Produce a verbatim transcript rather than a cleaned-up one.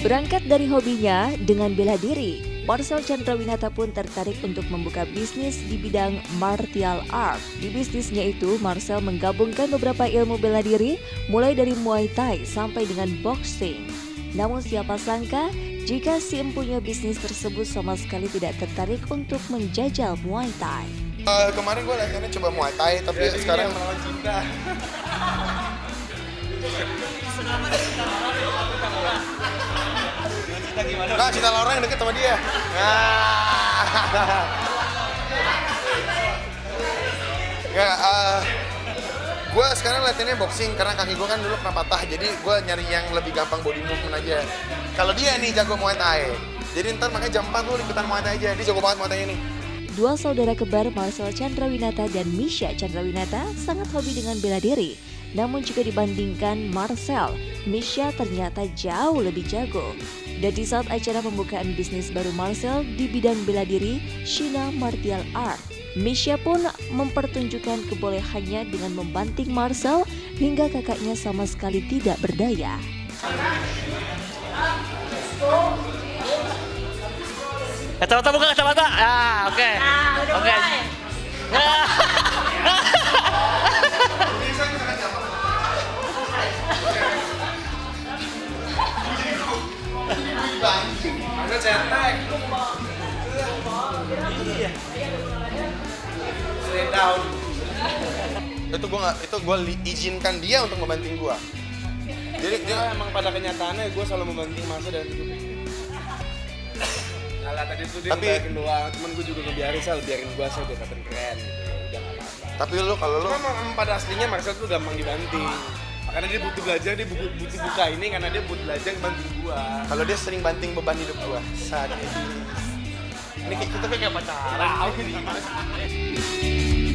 Berangkat dari hobinya dengan bela diri, Marcel Chandrawinata pun tertarik untuk membuka bisnis di bidang martial art. Di bisnisnya itu, Marcel menggabungkan beberapa ilmu bela diri, mulai dari Muay Thai sampai dengan boxing. Namun siapa sangka, jika si empunya bisnis tersebut sama sekali tidak tertarik untuk menjajal Muay Thai. Uh, kemarin gue latihannya coba Muay Thai, tapi ya, sekarang melawan cinta. Nah, cinta Laura yang deket sama dia. Nah. Ya, uh, gue sekarang latihannya boxing karena kaki gue kan dulu pernah patah, jadi gue nyari yang lebih gampang body movement aja. Kalau dia nih jago Muay Thai, jadi ntar makanya jam empat lu ikutan Muay Thai aja, dia jago banget Muay Thai nih. Dua saudara kembar Marcel Chandrawinata dan Misha Chandrawinata sangat hobi dengan bela diri. Namun jika dibandingkan Marcel, Misha ternyata jauh lebih jago. Dan di saat acara pembukaan bisnis baru Marcel di bidang bela diri, Shina Martial Art, Misha pun mempertunjukkan kebolehannya dengan membanting Marcel hingga kakaknya sama sekali tidak berdaya. Kacamata buka kacamata. Ah, oke. Okay. Nah, udah okay. mulai. Ada cetek. Iya. Stay down. Itu gue nggak, itu gue izinkan dia untuk membanting gue. Jadi dia emang pada kenyataannya gue selalu membanting masa dan hidup. Alah tadi tuh dia tapi ngebiarin doang, cuman gue juga ngebiarin sel, biarin gue sel, biar kelihatan keren gitu, udah gak apa-apa. Tapi lu kalau lu Cuma emang pada aslinya Marcel tuh gampang dibanting. Makanya dia butuh belajar, dia butuh, butuh buka ini karena dia butuh belajar banting gua. kalau dia sering banting beban hidup gua. Sadis. Ini kita kayak pacaran.